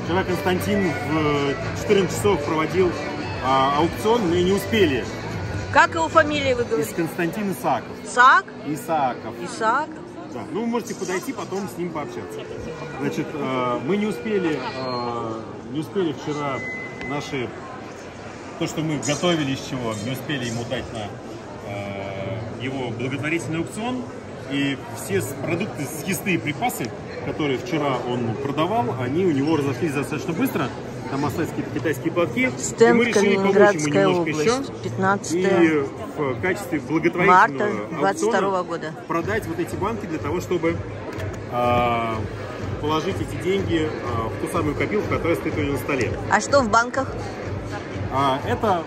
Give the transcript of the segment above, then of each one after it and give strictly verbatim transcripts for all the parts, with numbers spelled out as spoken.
Вчера Константин в четырнадцать часов проводил а, аукцион, мы не успели. Как его фамилия вы говорите? Из Константин Исааков. Сак? Исааков. Исааков. Да. Ну, вы можете подойти, потом с ним пообщаться. Значит, э, мы не успели, э, не успели вчера наши, то, что мы готовили из чего, не успели ему дать на э, его благотворительный аукцион. И все продукты, съестные припасы, которые вчера он продавал, они у него разошлись достаточно быстро. Там остались какие-то китайские платки. Стенд Калининградская область, пятнадцатое И в качестве благотворительного марта двадцать второго года продать вот эти банки для того, чтобы э, положить эти деньги э, в ту самую копилку, которая стоит у него на столе. А что в банках? А, это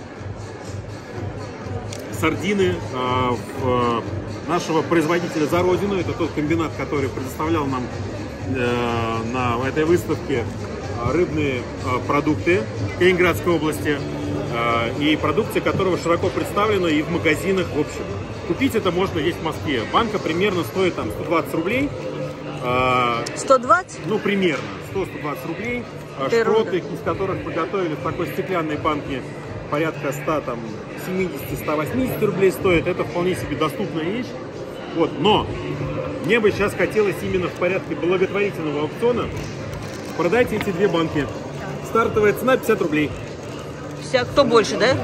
сардины э, в, нашего производителя «За Родину». Это тот комбинат, который предоставлял нам э, на этой выставке рыбные э, продукты Калининградской области, э, и продукция которого широко представлена и в магазинах. В общем, купить это можно здесь в Москве. Банка примерно стоит там сто двадцать рублей. Э, сто двадцать? Ну, примерно сто — сто двадцать рублей. Шпроты, из которых приготовили в такой стеклянной банке, порядка ста семидесяти — ста восьмидесяти рублей стоит. Это вполне себе доступная вещь. Вот. Но мне бы сейчас хотелось именно в порядке благотворительного аукциона продайте эти две банки. Стартовая цена пятьдесят рублей. пятьдесят, кто больше, да?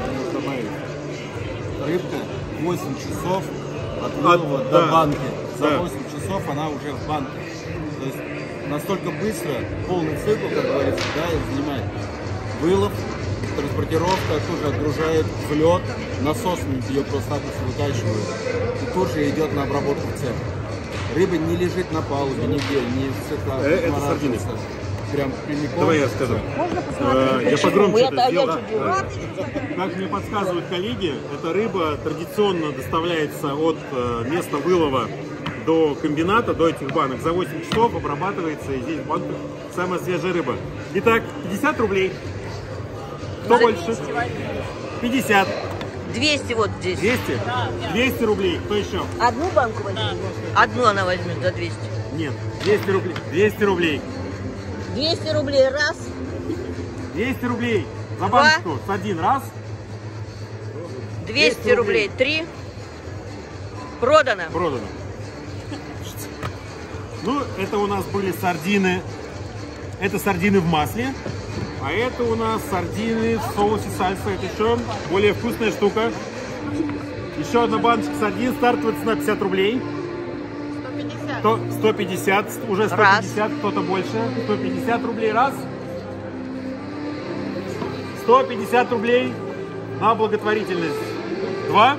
Рыбка восемь часов от вылова От, до да, банки. За да. восемь часов она уже в банке. То есть настолько быстро, полный цикл, как говорится, да, занимает вылов, транспортировка, тут же отгружает в лед, насосами ее просто-напросто выкачивают. И тут же идет на обработку в цех. Рыба не лежит на палубе нигде, не в цехах, Э, это сардины. Прям прямиком. Давай я скажу. Можно посмотреть? Э, я погромче это сделал. Я Да. Как мне подсказывают коллеги, эта рыба традиционно доставляется от э, места вылова до комбината, до этих банок. За восемь часов обрабатывается, и здесь в банках самая свежая рыба. Итак, пятьдесят рублей. Кто больше? пятьдесят. двести вот здесь. двести? двести рублей. Кто еще? Одну банку возьмет? Одну она возьмет за двести. Нет. двести рублей. двести рублей. двести рублей раз. двести рублей. За Два. баночку. С один раз. двести рублей три. Продано. Продано. Ну, это у нас были сардины. Это сардины в масле. А это у нас сардины в соусе сальса. Это еще более вкусная штука. Еще одна баночка сардин. Стартовая цена пятьдесят рублей. сто пятьдесят. сто пятьдесят. Уже сто пятьдесят. Кто-то больше. сто пятьдесят рублей раз. сто пятьдесят рублей на благотворительность. Два.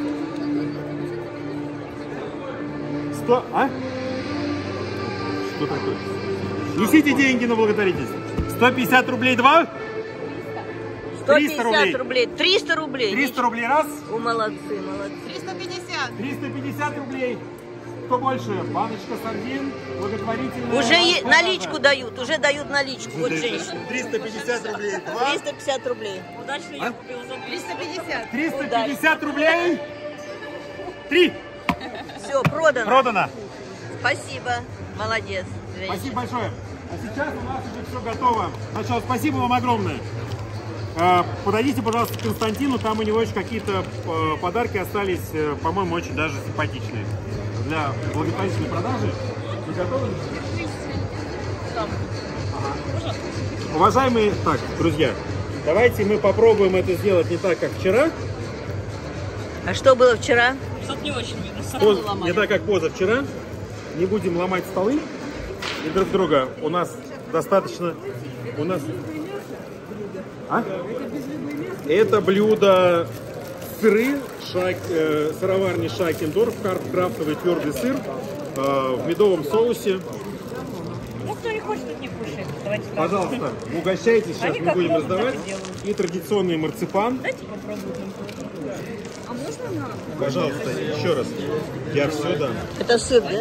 сто. А? Что такое? Несите деньги на благотворительность. сто пятьдесят рублей два. сто пятьдесят рублей. триста рублей. триста рублей раз. О, молодцы, молодцы. триста пятьдесят. триста пятьдесят рублей. Кто больше? Баночка сардин, благотворительная. Уже е- наличку дают, уже дают наличку. Вот женщина. триста пятьдесят рублей два. триста пятьдесят рублей. Удачно я купила за триста пятьдесят. триста пятьдесят рублей. Три. Все, продано. Продано. Спасибо. Молодец. Женщина. Спасибо большое. А сейчас у нас уже все готово. Сначала спасибо вам огромное. Э, Подойдите, пожалуйста, к Константину. Там у него еще какие-то э, подарки остались, э, по-моему, очень даже симпатичные. Для благотворительной продажи. Вы готовы? Ага. Уважаемые, так, друзья, давайте мы попробуем это сделать не так, как вчера. А что было вчера? Что-то не очень видно. Поз... Не так, как позавчера. Не будем ломать столы и друг друга. У нас достаточно... У нас... А? Это блюдо сыры, шак... э, сыроварни Шайкендорф, крафтовый твердый сыр э, в медовом соусе. Ну, кто не хочет, тот не кушает. Давайте Пожалуйста, угощайтесь, сейчас Они мы как будем могут, раздавать. так и делают. И традиционный марципан. Давайте попробуем. А можно нам? Пожалуйста, еще раз. Я все дам. Это сыр, да?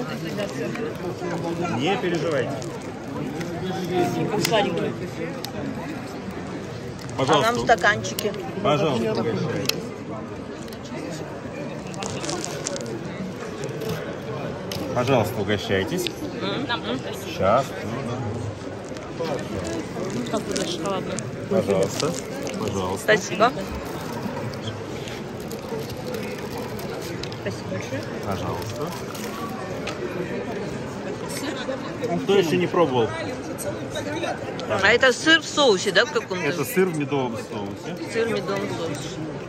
Не переживайте. Как сладенький. А Пожалуйста. нам стаканчики. Пожалуйста, угощайтесь. Пожалуйста, угощайтесь. Сейчас. Как туда шоколадную? Пожалуйста. Пожалуйста. Спасибо. Спасибо большое. Пожалуйста. Кто еще не пробовал? А это сыр в соусе, да, в каком-то? Это сыр в медовом соусе. Сыр в медовом соусе.